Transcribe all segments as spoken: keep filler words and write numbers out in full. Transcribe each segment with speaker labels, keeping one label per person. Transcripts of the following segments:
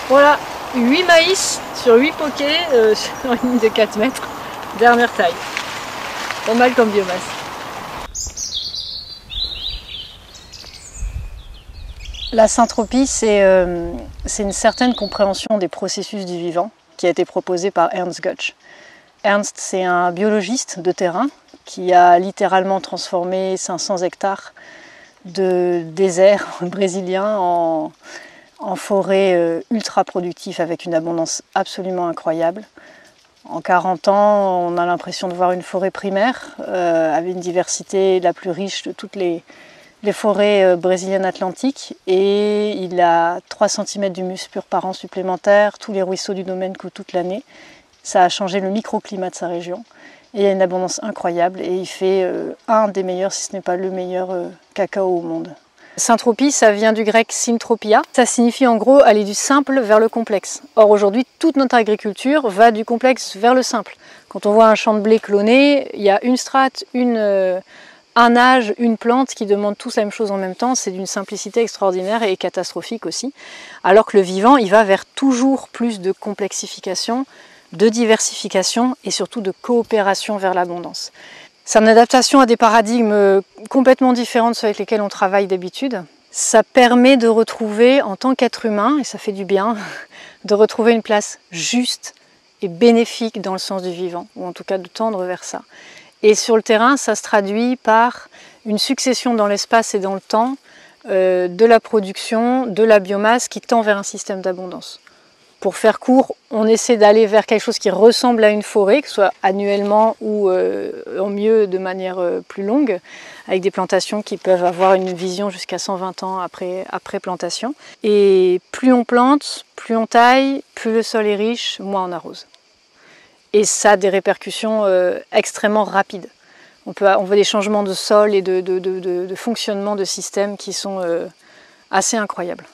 Speaker 1: Voilà, huit maïs sur huit pokés euh, sur une ligne de quatre mètres, dernière taille. Pas mal comme biomasse. La syntropie, c'est euh, une certaine compréhension des processus du vivant qui a été proposée par Ernst Götsch. Ernst, c'est un biologiste de terrain qui a littéralement transformé cinq cents hectares de désert brésilien en, en forêt euh, ultra productive avec une abondance absolument incroyable. En quarante ans, on a l'impression de voir une forêt primaire euh, avec une diversité la plus riche de toutes les, les forêts euh, brésiliennes atlantiques, et il a trois centimètres d'humus pur par an supplémentaire, tous les ruisseaux du domaine coulent toute l'année. Ça a changé le microclimat de sa région. Et il y a une abondance incroyable et il fait euh, un des meilleurs, si ce n'est pas le meilleur euh, cacao au monde. Syntropie, ça vient du grec syntropia. Ça signifie en gros aller du simple vers le complexe. Or aujourd'hui, toute notre agriculture va du complexe vers le simple. Quand on voit un champ de blé cloné, il y a une strate, une, euh, un âge, une plante qui demandent tous la même chose en même temps. C'est d'une simplicité extraordinaire et catastrophique aussi. Alors que le vivant, il va vers toujours plus de complexification, de diversification et surtout de coopération vers l'abondance. C'est une adaptation à des paradigmes complètement différents de ceux avec lesquels on travaille d'habitude. Ça permet de retrouver, en tant qu'être humain, et ça fait du bien, de retrouver une place juste et bénéfique dans le sens du vivant, ou en tout cas de tendre vers ça. Et sur le terrain, ça se traduit par une succession dans l'espace et dans le temps euh, de la production, de la biomasse qui tend vers un système d'abondance. Pour faire court, on essaie d'aller vers quelque chose qui ressemble à une forêt, que ce soit annuellement ou euh, au mieux de manière euh, plus longue, avec des plantations qui peuvent avoir une vision jusqu'à cent vingt ans après, après plantation. Et plus on plante, plus on taille, plus le sol est riche, moins on arrose. Et ça a des répercussions euh, extrêmement rapides. On, peut, on voit des changements de sol et de, de, de, de, de fonctionnement de systèmes qui sont euh, assez incroyables.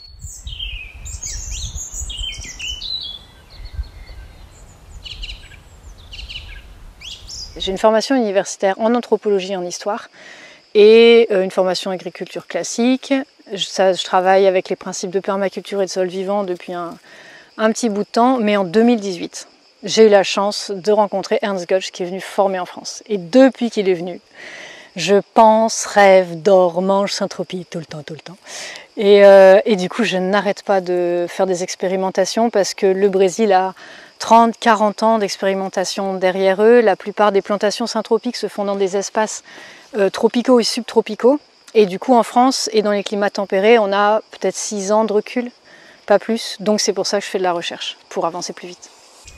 Speaker 1: J'ai une formation universitaire en anthropologie et en histoire et une formation agriculture classique. Je, ça, je travaille avec les principes de permaculture et de sol vivant depuis un, un petit bout de temps, mais en deux mille dix-huit, j'ai eu la chance de rencontrer Ernst Götsch qui est venu former en France. Et depuis qu'il est venu, je pense, rêve, dors, mange, syntropie tout le temps, tout le temps. Et, euh, et du coup, je n'arrête pas de faire des expérimentations parce que le Brésil a trente, quarante ans d'expérimentation derrière eux. La plupart des plantations syntropiques se font dans des espaces euh, tropicaux et subtropicaux. Et du coup, en France et dans les climats tempérés, on a peut-être six ans de recul, pas plus. Donc c'est pour ça que je fais de la recherche, pour avancer plus vite.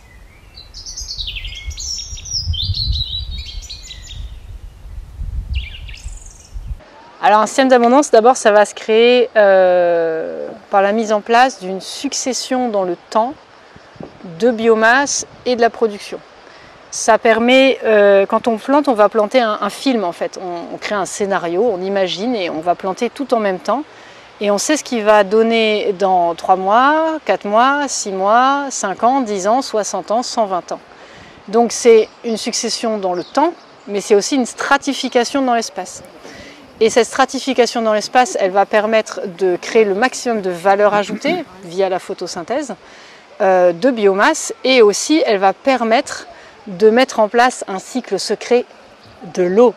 Speaker 1: Alors un système d'abondance, d'abord, ça va se créer euh, par la mise en place d'une succession dans le temps de biomasse et de la production. Ça permet, euh, quand on plante, on va planter un, un film en fait. On, on crée un scénario, on imagine et on va planter tout en même temps. Et on sait ce qu'il va donner dans trois mois, quatre mois, six mois, cinq ans, dix ans, soixante ans, cent vingt ans. Donc c'est une succession dans le temps, mais c'est aussi une stratification dans l'espace. Et cette stratification dans l'espace, elle va permettre de créer le maximum de valeur ajoutée via la photosynthèse, euh, de biomasse, et aussi elle va permettre de mettre en place un cycle secret de l'eau.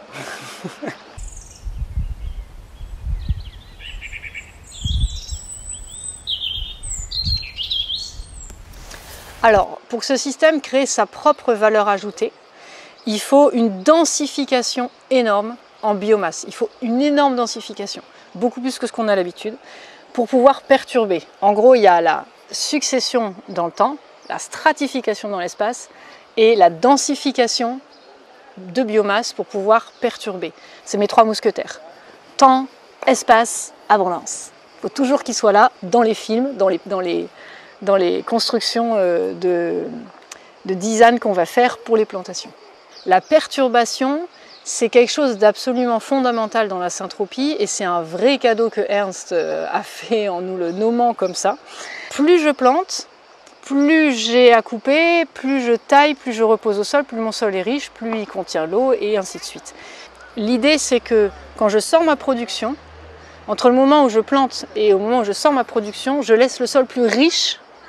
Speaker 1: Alors, pour que ce système crée sa propre valeur ajoutée, il faut une densification énorme en biomasse. Il faut une énorme densification, beaucoup plus que ce qu'on a l'habitude, pour pouvoir perturber. En gros, il y a la succession dans le temps, la stratification dans l'espace et la densification de biomasse pour pouvoir perturber. C'est mes trois mousquetaires. Temps, espace, abondance. Il faut toujours qu'ils soient là dans les films, dans les, dans les, dans les constructions de, de design qu'on va faire pour les plantations. La perturbation, c'est quelque chose d'absolument fondamental dans la syntropie et c'est un vrai cadeau que Ernst a fait en nous le nommant comme ça. Plus je plante, plus j'ai à couper, plus je taille, plus je repose au sol, plus mon sol est riche, plus il contient l'eau et ainsi de suite. L'idée c'est que quand je sors ma production, entre le moment où je plante et au moment où je sors ma production, je laisse le sol plus riche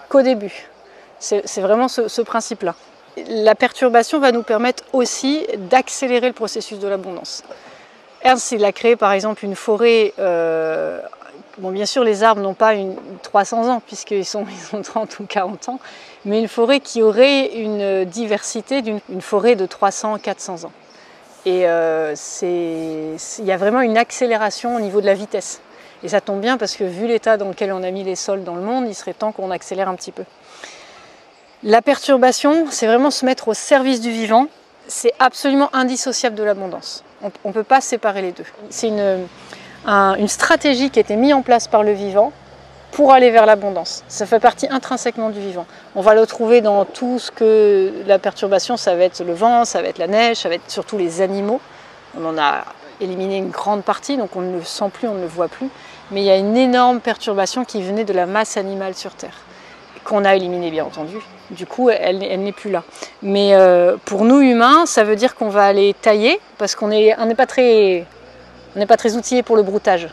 Speaker 1: qu'au début. C'est vraiment ce, ce principe-là. La perturbation va nous permettre aussi d'accélérer le processus de l'abondance. Ernst, il a créé par exemple une forêt, euh, bon bien sûr les arbres n'ont pas une, trois cents ans puisqu'ils sont, ils ont trente ou quarante ans, mais une forêt qui aurait une diversité d'une une forêt de trois cents à quatre cents ans. Et euh, il y a vraiment une accélération au niveau de la vitesse. Et ça tombe bien parce que vu l'état dans lequel on a mis les sols dans le monde, il serait temps qu'on accélère un petit peu. La perturbation, c'est vraiment se mettre au service du vivant. C'est absolument indissociable de l'abondance. On ne peut pas séparer les deux. C'est une, un, une stratégie qui a été mise en place par le vivant pour aller vers l'abondance. Ça fait partie intrinsèquement du vivant. On va le trouver dans tout ce que la perturbation, ça va être le vent, ça va être la neige, ça va être surtout les animaux. On en a éliminé une grande partie, donc on ne le sent plus, on ne le voit plus. Mais il y a une énorme perturbation qui venait de la masse animale sur Terre, qu'on a éliminée bien entendu. Du coup, elle, elle n'est plus là. Mais euh, pour nous humains, ça veut dire qu'on va aller tailler, parce qu'on n'est on n'est pas très, on n'est pas très outillés pour le broutage.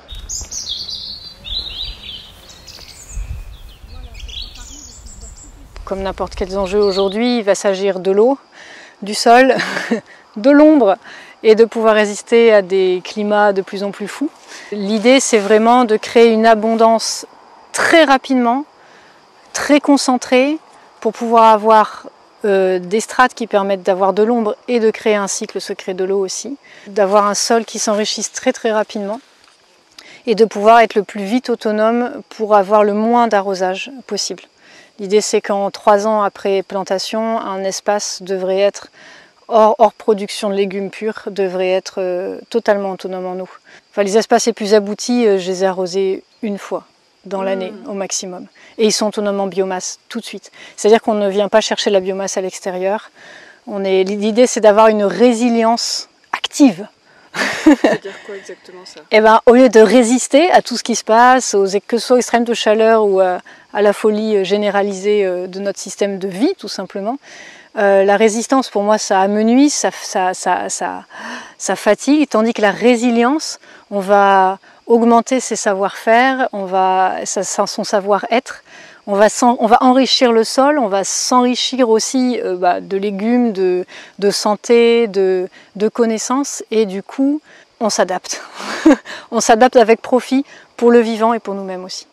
Speaker 1: Comme n'importe quels enjeux aujourd'hui, il va s'agir de l'eau, du sol, de l'ombre et de pouvoir résister à des climats de plus en plus fous. L'idée, c'est vraiment de créer une abondance très rapidement, très concentrée, pour pouvoir avoir euh, des strates qui permettent d'avoir de l'ombre et de créer un cycle secret de l'eau aussi, d'avoir un sol qui s'enrichisse très très rapidement et de pouvoir être le plus vite autonome pour avoir le moins d'arrosage possible. L'idée, c'est qu'en trois ans après plantation, un espace devrait être hors, hors production de légumes purs, devrait être euh, totalement autonome en eau. Enfin, les espaces les plus aboutis, euh, je les ai arrosés une fois dans l'année mmh. au maximum. Et ils sont autonomes en biomasse tout de suite. C'est-à-dire qu'on ne vient pas chercher la biomasse à l'extérieur. L'idée, c'est d'avoir une résilience active.
Speaker 2: Ça veut dire quoi exactement ça?
Speaker 1: Et ben, au lieu de résister à tout ce qui se passe, aux, que ce soit aux extrêmes de chaleur ou à, à la folie généralisée de notre système de vie, tout simplement, euh, la résistance, pour moi, ça amenuise, ça, ça, ça, ça, ça fatigue, tandis que la résilience, on va augmenter ses savoir-faire, on va son savoir-être, on va, on va enrichir le sol, on va s'enrichir aussi euh, bah, de légumes, de, de santé, de, de connaissances, et du coup, on s'adapte. On s'adapte avec profit pour le vivant et pour nous-mêmes aussi.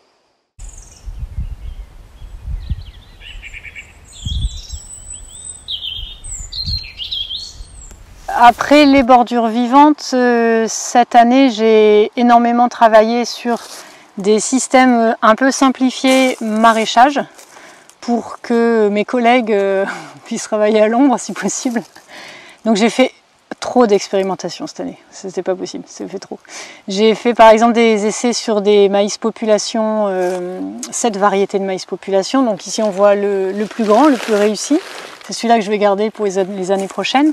Speaker 1: Après les bordures vivantes, euh, cette année, j'ai énormément travaillé sur des systèmes un peu simplifiés maraîchage pour que mes collègues euh, puissent travailler à l'ombre si possible. Donc j'ai fait trop d'expérimentations cette année, c'était pas possible, c'est fait trop. J'ai fait par exemple des essais sur des maïs population, euh, sept variétés de maïs population. Donc ici on voit le, le plus grand, le plus réussi. C'est celui-là que je vais garder pour les, les années prochaines.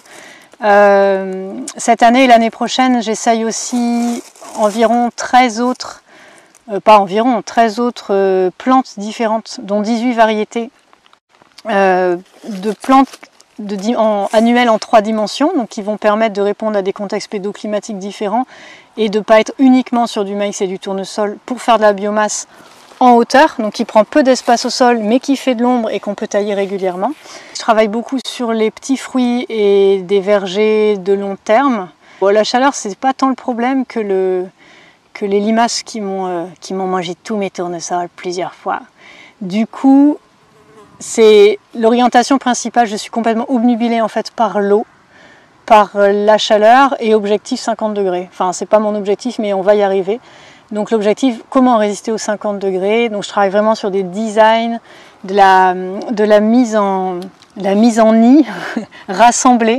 Speaker 1: Euh, cette année et l'année prochaine, j'essaye aussi environ treize autres, euh, pas environ, treize autres euh, plantes différentes, dont dix-huit variétés euh, de plantes de, en, annuelles en trois dimensions, donc qui vont permettre de répondre à des contextes pédoclimatiques différents et de ne pas être uniquement sur du maïs et du tournesol pour faire de la biomasse en hauteur, donc qui prend peu d'espace au sol mais qui fait de l'ombre et qu'on peut tailler régulièrement. Je travaille beaucoup sur les petits fruits et des vergers de long terme. Bon, la chaleur, c'est pas tant le problème que, le, que les limaces qui m'ont euh, qui m'ont mangé tous mes tournesols plusieurs fois. Du coup, c'est l'orientation principale. Je suis complètement obnubilée en fait par l'eau, par la chaleur et objectif cinquante degrés. Enfin, c'est pas mon objectif, mais on va y arriver. Donc l'objectif, comment résister aux cinquante degrés. Donc je travaille vraiment sur des designs, de la, de la mise en, la mise en nid, rassembler,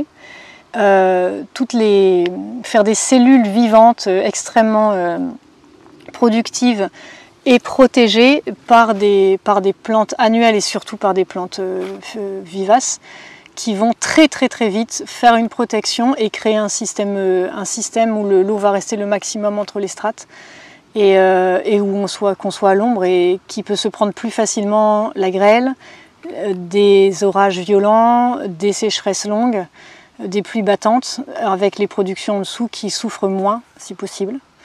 Speaker 1: euh, toutes les, faire des cellules vivantes euh, extrêmement euh, productives et protégées par des, par des plantes annuelles et surtout par des plantes euh, vivaces qui vont très très très vite faire une protection et créer un système, euh, un système où l'eau va rester le maximum entre les strates. Et, euh, et où on soit, qu'on soit à l'ombre et qui peut se prendre plus facilement la grêle, euh, des orages violents, des sécheresses longues, euh, des pluies battantes, avec les productions en dessous qui souffrent moins si possible.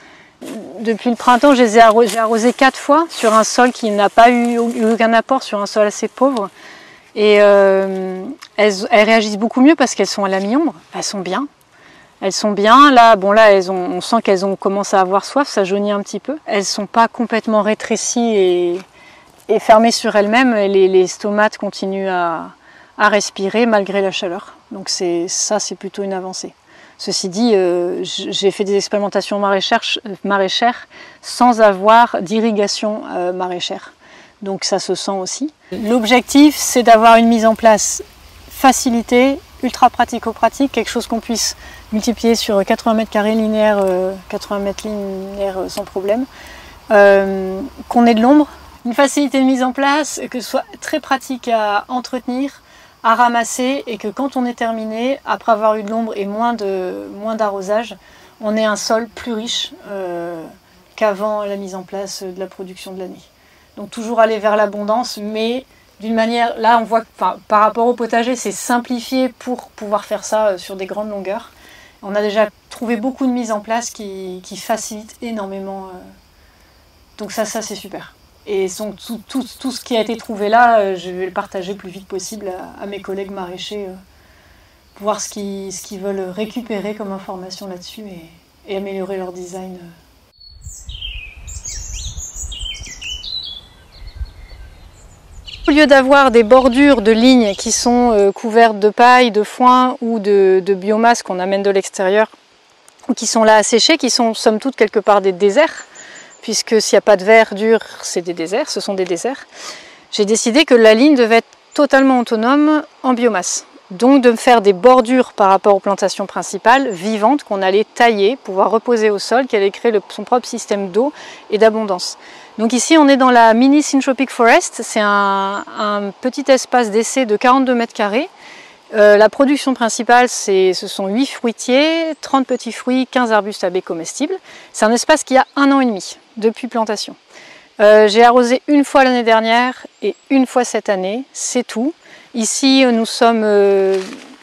Speaker 1: Depuis le printemps, j'ai arrosé, arrosé quatre fois sur un sol qui n'a pas eu, eu aucun apport, sur un sol assez pauvre. Et euh, elles, elles réagissent beaucoup mieux parce qu'elles sont à la mi-ombre, elles sont bien. Elles sont bien, là, bon là elles ont, on sent qu'elles ont commencé à avoir soif, ça jaunit un petit peu. Elles ne sont pas complètement rétrécies et, et fermées sur elles-mêmes, et les, les stomates continuent à, à respirer malgré la chaleur. Donc ça, c'est plutôt une avancée. Ceci dit, euh, j'ai fait des expérimentations maraîchères, maraîchères sans avoir d'irrigation euh, maraîchère. Donc ça se sent aussi. L'objectif, c'est d'avoir une mise en place facilitée, ultra pratico-pratique, quelque chose qu'on puisse multiplier sur quatre-vingts mètres carrés linéaires, euh, quatre-vingts mètres linéaires euh, sans problème, euh, qu'on ait de l'ombre, une facilité de mise en place, que ce soit très pratique à entretenir, à ramasser, et que quand on est terminé, après avoir eu de l'ombre et moins de moins d'arrosage, on ait un sol plus riche euh, qu'avant la mise en place de la production de l'année. Donc toujours aller vers l'abondance, mais d'une manière, là on voit que enfin, par rapport au potager, c'est simplifié pour pouvoir faire ça sur des grandes longueurs. On a déjà trouvé beaucoup de mises en place qui, qui facilitent énormément. Euh, donc ça, ça c'est super. Et son, tout, tout, tout ce qui a été trouvé là, euh, je vais le partager le plus vite possible à, à mes collègues maraîchers, euh, pour voir ce qu'ils ce qu'ils veulent récupérer comme information là-dessus et, et améliorer leur design. Euh. Au lieu d'avoir des bordures de lignes qui sont euh, couvertes de paille, de foin ou de, de biomasse qu'on amène de l'extérieur, ou qui sont là à sécher, qui sont somme toute quelque part des déserts, puisque s'il n'y a pas de verdure, c'est des déserts, ce sont des déserts, j'ai décidé que la ligne devait être totalement autonome en biomasse. Donc de me faire des bordures par rapport aux plantations principales, vivantes, qu'on allait tailler, pouvoir reposer au sol, qui allait créer le, son propre système d'eau et d'abondance. Donc ici on est dans la mini Syntropic Forest, c'est un, un petit espace d'essai de quarante-deux mètres carrés. Euh, la production principale, ce sont huit fruitiers, trente petits fruits, quinze arbustes à baies comestibles. C'est un espace qui a un an et demi depuis plantation. Euh, J'ai arrosé une fois l'année dernière et une fois cette année, c'est tout. Ici nous sommes euh,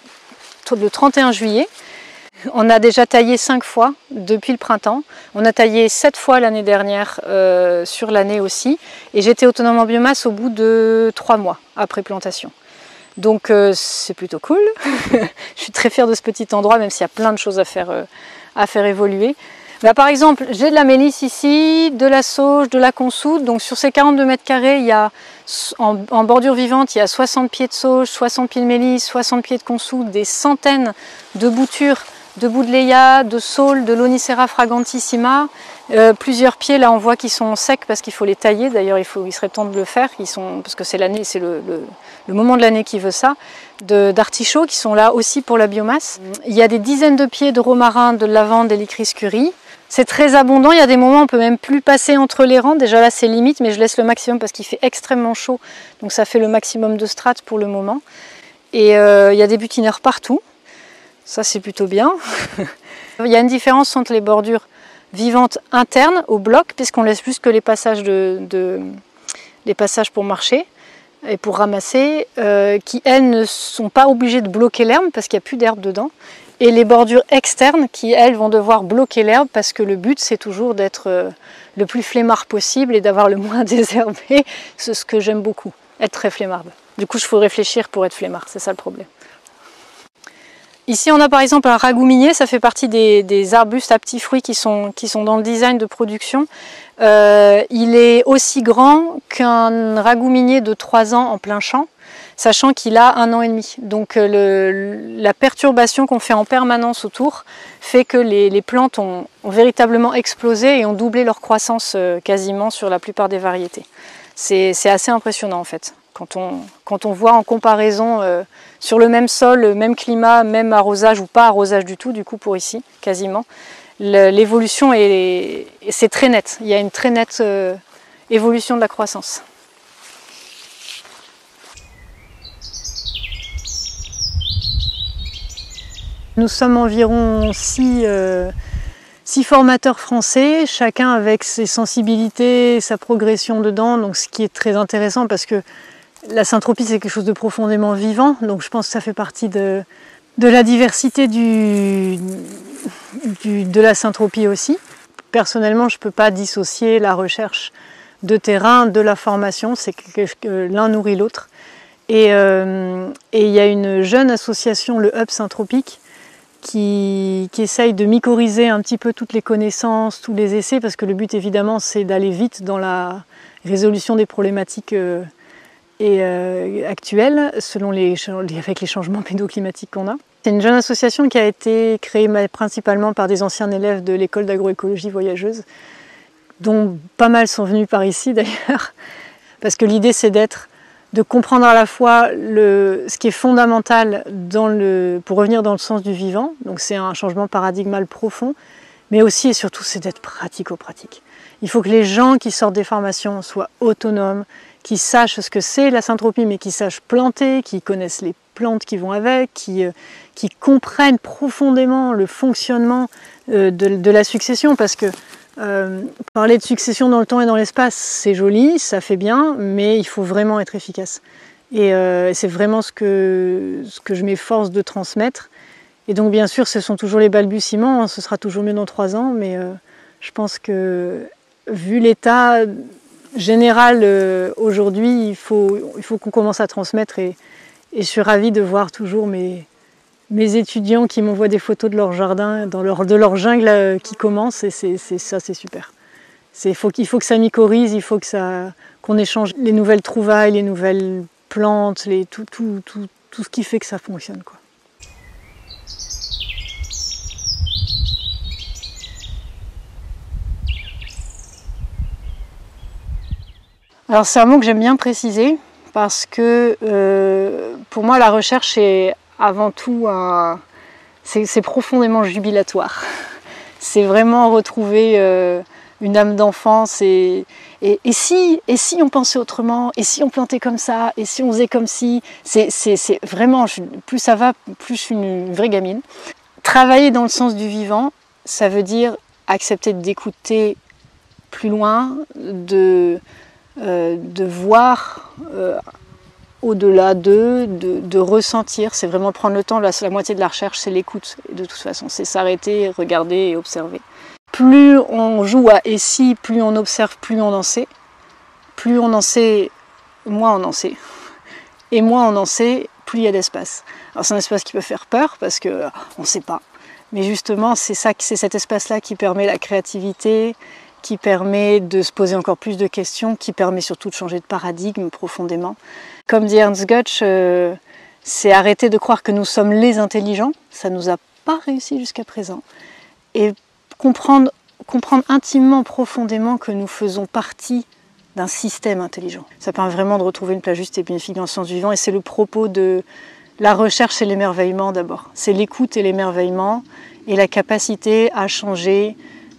Speaker 1: le trente et un juillet. On a déjà taillé cinq fois depuis le printemps. On a taillé sept fois l'année dernière euh, sur l'année aussi. Et j'étais autonome en biomasse au bout de trois mois après plantation. Donc euh, c'est plutôt cool. Je suis très fière de ce petit endroit, même s'il y a plein de choses à faire, euh, à faire évoluer. Là, par exemple, j'ai de la mélisse ici, de la sauge, de la consoude. Donc sur ces quarante-deux mètres carrés, il y a, en, en bordure vivante, il y a soixante pieds de sauge, soixante pieds de mélisse, soixante pieds de consoude, des centaines de boutures de Buddleia, de saule, de Lonicera fragantissima, euh, plusieurs pieds là on voit qu'ils sont secs parce qu'il faut les tailler, d'ailleurs il, il serait temps de le faire, ils sont, parce que c'est l'année, c'est le, le, le moment de l'année qui veut ça, d'artichauts qui sont là aussi pour la biomasse. Il y a des dizaines de pieds de romarin, de lavande, d'hélicris curry. C'est très abondant, il y a des moments où on ne peut même plus passer entre les rangs, déjà là c'est limite, mais je laisse le maximum parce qu'il fait extrêmement chaud, donc ça fait le maximum de strates pour le moment. Et euh, il y a des butineurs partout. Ça c'est plutôt bien. Il y a une différence entre les bordures vivantes internes au bloc, puisqu'on laisse juste que les passages, de, de, les passages pour marcher et pour ramasser, euh, qui elles ne sont pas obligées de bloquer l'herbe parce qu'il n'y a plus d'herbe dedans. Et les bordures externes qui elles vont devoir bloquer l'herbe parce que le but c'est toujours d'être euh, le plus flemmard possible et d'avoir le moins désherbé. C'est ce que j'aime beaucoup, être très flemmarde. Du coup il faut réfléchir pour être flemmard, c'est ça le problème. Ici on a par exemple un ragouminier, ça fait partie des, des arbustes à petits fruits qui sont, qui sont dans le design de production. Euh, il est aussi grand qu'un ragouminier de trois ans en plein champ, sachant qu'il a un an et demi. Donc le, la perturbation qu'on fait en permanence autour fait que les, les plantes ont, ont véritablement explosé et ont doublé leur croissance quasiment sur la plupart des variétés. C'est assez impressionnant en fait. Quand on, quand on voit en comparaison euh, sur le même sol, même climat, même arrosage ou pas arrosage du tout, du coup pour ici, quasiment, l'évolution est, c'est très net. Il y a une très nette euh, évolution de la croissance. Nous sommes environ six, euh, six formateurs français, chacun avec ses sensibilités, sa progression dedans, donc ce qui est très intéressant parce que la syntropie c'est quelque chose de profondément vivant, donc je pense que ça fait partie de, de la diversité du, du, de la syntropie aussi. personnellement, je ne peux pas dissocier la recherche de terrain de la formation, c'est que, que l'un nourrit l'autre. Et euh, et il y a une jeune association, le Hub Syntropique, qui, qui essaye de mycorhizer un petit peu toutes les connaissances, tous les essais, parce que le but évidemment c'est d'aller vite dans la résolution des problématiques euh, et, euh, actuelles, selon les, avec les changements pédoclimatiques qu'on a. C'est une jeune association qui a été créée principalement par des anciens élèves de l'école d'agroécologie voyageuse, dont pas mal sont venus par ici d'ailleurs, parce que l'idée c'est d'être de comprendre à la fois le, ce qui est fondamental dans le, pour revenir dans le sens du vivant, donc c'est un changement paradigmal profond, mais aussi et surtout c'est d'être pratico-pratique. Il faut que les gens qui sortent des formations soient autonomes, qui sachent ce que c'est la syntropie, mais qui sachent planter, qui connaissent les plantes qui vont avec, qui, euh, qui comprennent profondément le fonctionnement euh, de, de la succession, parce que Euh, parler de succession dans le temps et dans l'espace, c'est joli, ça fait bien, mais il faut vraiment être efficace. Et euh, c'est vraiment ce que, ce que je m'efforce de transmettre. Et donc bien sûr, ce sont toujours les balbutiements, ce sera toujours mieux dans trois ans, mais euh, je pense que vu l'état général euh, aujourd'hui, il faut, il faut qu'on commence à transmettre, et, et je suis ravie de voir toujours mes... mes étudiants qui m'envoient des photos de leur jardin, dans leur, de leur jungle qui commence, et c'est, c'est, ça c'est super. C'est, faut, il faut que ça mycorhize, il faut que ça, qu'on échange les nouvelles trouvailles, les nouvelles plantes, les, tout, tout, tout, tout ce qui fait que ça fonctionne, quoi. Alors c'est un mot que j'aime bien préciser, parce que euh, pour moi la recherche est avant tout, un... c'est, c'est profondément jubilatoire. C'est vraiment retrouver euh, une âme d'enfance et, et, et, si, et si on pensait autrement, et si on plantait comme ça, et si on faisait comme si, c'est, c'est, c'est vraiment, plus ça va, plus je suis une, une vraie gamine. Travailler dans le sens du vivant, ça veut dire accepter d'écouter plus loin, de, euh, de voir euh, au-delà d'eux, de, de ressentir, c'est vraiment prendre le temps, la, la moitié de la recherche c'est l'écoute, de toute façon, c'est s'arrêter, regarder et observer. Plus on joue à et si, plus on observe, plus on en sait, plus on en sait, moins on en sait, et moins on en sait, plus il y a d'espace. Alors c'est un espace qui peut faire peur, parce qu'on ne sait pas, mais justement c'est, ça, c'est cet espace-là qui permet la créativité, qui permet de se poser encore plus de questions, qui permet surtout de changer de paradigme profondément. Comme dit Ernst Götsch, euh, c'est arrêter de croire que nous sommes les intelligents, ça ne nous a pas réussi jusqu'à présent, et comprendre, comprendre intimement, profondément que nous faisons partie d'un système intelligent. Ça permet vraiment de retrouver une place juste et bénéfique dans le sens du vivant, et c'est le propos de la recherche et l'émerveillement d'abord. C'est l'écoute et l'émerveillement, et la capacité à changer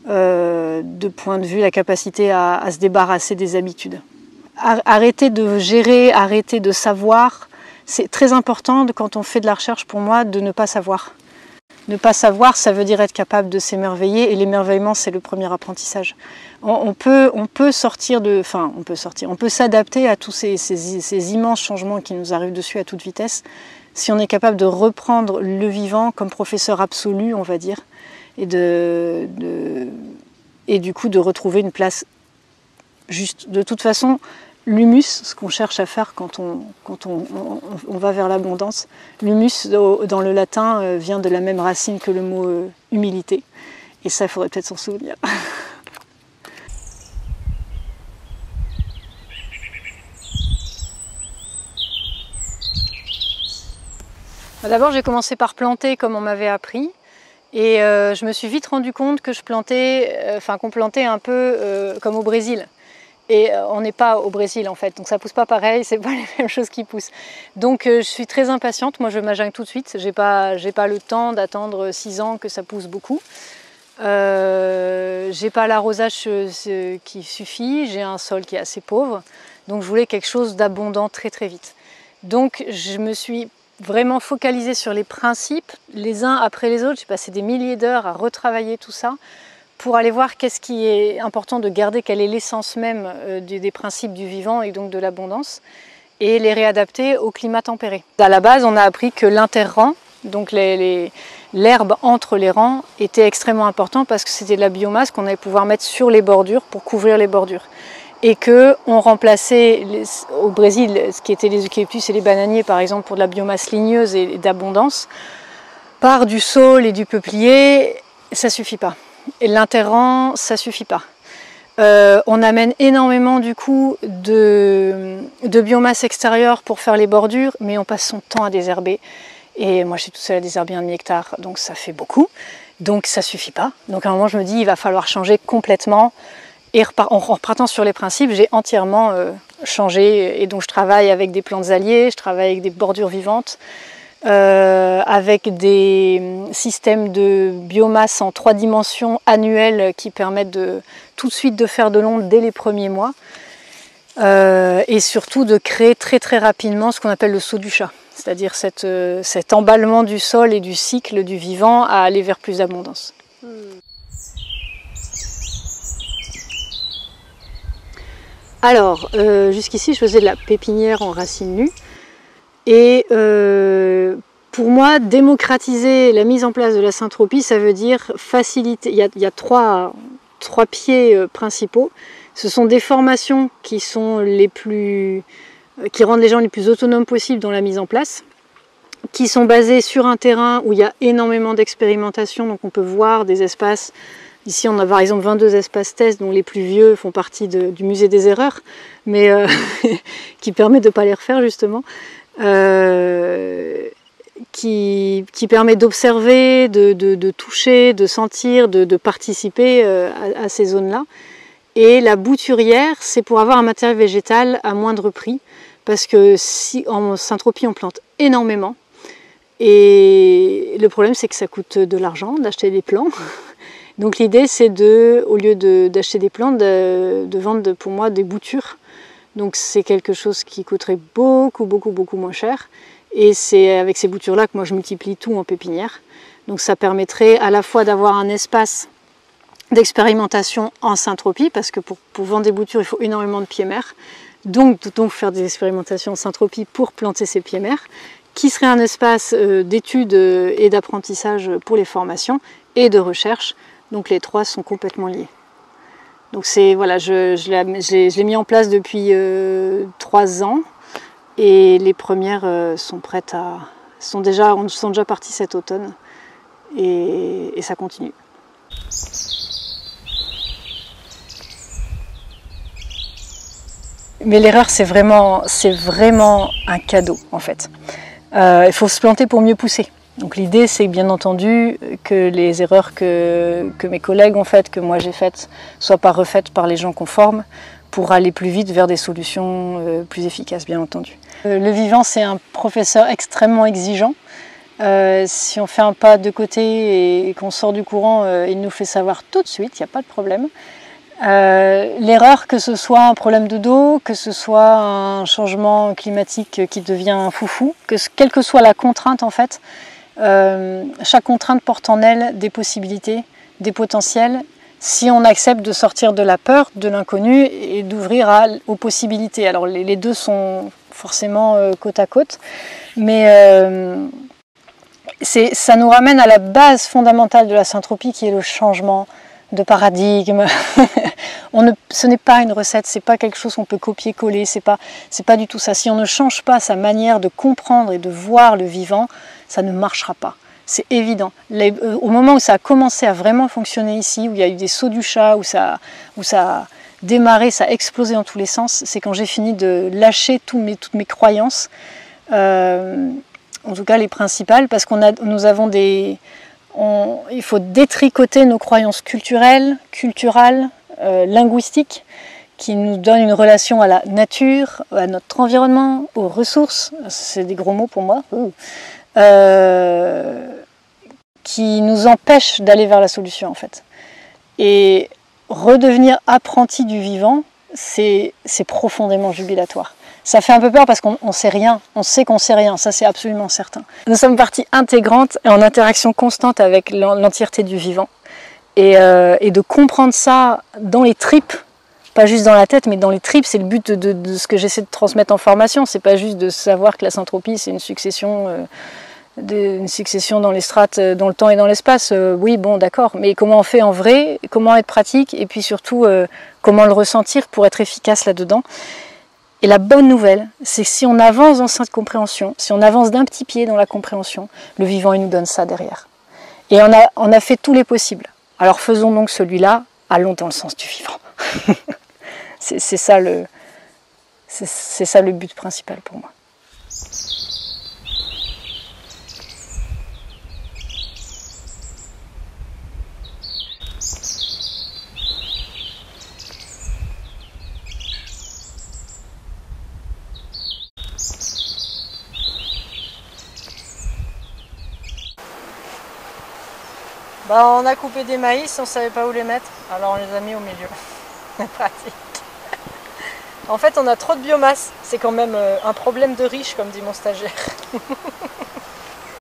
Speaker 1: Euh, de point de vue, la capacité à, à se débarrasser des habitudes. Arrêter de gérer, arrêter de savoir, c'est très important de, quand on fait de la recherche pour moi, de ne pas savoir. Ne pas savoir, ça veut dire être capable de s'émerveiller, et l'émerveillement c'est le premier apprentissage. On, on, peut, on peut sortir de, enfin on peut sortir, on peut s'adapter à tous ces, ces, ces immenses changements qui nous arrivent dessus à toute vitesse, si on est capable de reprendre le vivant comme professeur absolu, on va dire, et, de, de, et du coup de retrouver une place juste. De toute façon, l'humus, ce qu'on cherche à faire quand on, quand on, on, on va vers l'abondance, l'humus dans le latin vient de la même racine que le mot euh, humilité, et ça il faudrait peut-être s'en souvenir. D'abord j'ai commencé par planter comme on m'avait appris. Et euh, je me suis vite rendu compte que je plantais, euh, enfin qu'on plantait un peu euh, comme au Brésil. Et euh, on n'est pas au Brésil en fait, donc ça pousse pas pareil, c'est pas les mêmes choses qui poussent. Donc euh, je suis très impatiente, moi je m'ajungle tout de suite, j'ai pas, j'ai pas le temps d'attendre six ans que ça pousse beaucoup. Euh, j'ai pas l'arrosage euh, qui suffit, j'ai un sol qui est assez pauvre, donc je voulais quelque chose d'abondant très très vite. Donc je me suis vraiment focalisée sur les principes, les uns après les autres. J'ai passé des milliers d'heures à retravailler tout ça pour aller voir qu'est-ce qui est important de garder, quelle est l'essence même euh, des, des principes du vivant et donc de l'abondance, et les réadapter au climat tempéré. À la base, on a appris que l'interrang, Donc l'herbe entre les rangs était extrêmement important parce que c'était de la biomasse qu'on allait pouvoir mettre sur les bordures pour couvrir les bordures. Et qu'on remplaçait les, au Brésil ce qui était les eucalyptus et les bananiers par exemple pour de la biomasse ligneuse et d'abondance par du saule et du peuplier, ça ne suffit pas. Et l'interrang, ça ne suffit pas. Euh, on amène énormément du coup de, de biomasse extérieure pour faire les bordures, mais on passe son temps à désherber. Et moi je suis toute seule à désherber un demi-hectare, donc ça fait beaucoup. Donc ça ne suffit pas. Donc à un moment je me dis il va falloir changer complètement. Et en repartant sur les principes, j'ai entièrement euh, changé. Et donc je travaille avec des plantes alliées, je travaille avec des bordures vivantes, euh, avec des systèmes de biomasse en trois dimensions annuelles qui permettent de, tout de suite de faire de l'ombre dès les premiers mois. Euh, et surtout de créer très très rapidement ce qu'on appelle le saut du chat. C'est-à-dire cette, euh, cet emballement du sol et du cycle du vivant à aller vers plus d'abondance. Hmm. Alors, euh, jusqu'ici, je faisais de la pépinière en racines nues. Et euh, pour moi, démocratiser la mise en place de la syntropie, ça veut dire faciliter. Il y a, il y a trois, trois pieds euh, principaux. Ce sont des formations qui sont les plus, euh, qui rendent les gens les plus autonomes possibles dans la mise en place, qui sont basées sur un terrain où il y a énormément d'expérimentation. Donc on peut voir des espaces. Ici, on a par exemple vingt-deux espaces tests, dont les plus vieux font partie de, du musée des erreurs, mais euh, qui permet de ne pas les refaire justement, euh, qui, qui permet d'observer, de, de, de toucher, de sentir, de, de participer euh, à, à ces zones-là. Et la bouturière, c'est pour avoir un matériel végétal à moindre prix, parce que si en syntropie on plante énormément, et le problème c'est que ça coûte de l'argent d'acheter des plants. Donc l'idée c'est de, au lieu d'acheter de, des plantes, de, de vendre de, pour moi des boutures. Donc c'est quelque chose qui coûterait beaucoup, beaucoup, beaucoup moins cher. Et c'est avec ces boutures-là que moi je multiplie tout en pépinière. Donc ça permettrait à la fois d'avoir un espace d'expérimentation en syntropie, parce que pour, pour vendre des boutures il faut énormément de pieds mères. Donc, donc faire des expérimentations en syntropie pour planter ces pieds mères, qui serait un espace euh, d'études et d'apprentissage pour les formations et de recherche. Donc les trois sont complètement liés. Donc c'est voilà, je, je l'ai mis en place depuis euh, trois ans et les premières euh, sont prêtes à sont déjà sont déjà parties cet automne et, et ça continue. Mais l'erreur c'est vraiment c'est vraiment un cadeau en fait. Euh, il faut se planter pour mieux pousser. Donc l'idée c'est bien entendu que les erreurs que, que mes collègues ont faites, que moi j'ai faites, ne soient pas refaites par les gens qu'on forme pour aller plus vite vers des solutions euh, plus efficaces bien entendu. Euh, le vivant c'est un professeur extrêmement exigeant. Euh, si on fait un pas de côté et, et qu'on sort du courant, euh, il nous fait savoir tout de suite, il n'y a pas de problème. Euh, l'erreur, que ce soit un problème de dos, que ce soit un changement climatique qui devient foufou, que quelle que soit la contrainte en fait, euh, chaque contrainte porte en elle des possibilités, des potentiels, si on accepte de sortir de la peur, de l'inconnu et d'ouvrir aux possibilités. Alors les, les deux sont forcément euh, côte à côte, mais euh, ça nous ramène à la base fondamentale de la syntropie qui est le changement de paradigme. on ne, ce n'est pas une recette, c'est pas quelque chose qu'on peut copier-coller, c'est pas, c'est pas du tout ça. Si on ne change pas sa manière de comprendre et de voir le vivant, ça ne marchera pas. C'est évident. Les, euh, au moment où ça a commencé à vraiment fonctionner ici, où il y a eu des sauts du chat, où ça, où ça a démarré, ça a explosé dans tous les sens, c'est quand j'ai fini de lâcher tous mes, toutes mes croyances, euh, en tout cas les principales, parce qu'on a, nous avons des... On, il faut détricoter nos croyances culturelles, culturales, euh, linguistiques, qui nous donnent une relation à la nature, à notre environnement, aux ressources, c'est des gros mots pour moi, euh, qui nous empêchent d'aller vers la solution en fait. Et redevenir apprenti du vivant, c'est profondément jubilatoire. Ça fait un peu peur parce qu'on ne sait rien, on sait qu'on ne sait rien, ça c'est absolument certain. Nous sommes partie intégrante et en interaction constante avec l'entièreté du vivant. Et, euh, et de comprendre ça dans les tripes, pas juste dans la tête, mais dans les tripes, c'est le but de, de, de ce que j'essaie de transmettre en formation. C'est pas juste de savoir que la syntropie c'est une succession euh, une succession dans les strates, dans le temps et dans l'espace, euh, oui, bon, d'accord. Mais comment on fait en vrai, comment être pratique, et puis surtout, euh, comment le ressentir pour être efficace là-dedans. Et la bonne nouvelle, c'est que si on avance dans cette compréhension, si on avance d'un petit pied dans la compréhension, le vivant, il nous donne ça derrière. Et on a, on a fait tous les possibles. Alors faisons donc celui-là, allons dans le sens du vivant. c'est, c'est ça le, c'est, c'est ça le but principal pour moi. Bah, on a coupé des maïs, on ne savait pas où les mettre, alors on les a mis au milieu. C'est pratique. En fait, on a trop de biomasse. C'est quand même un problème de riche, comme dit mon stagiaire.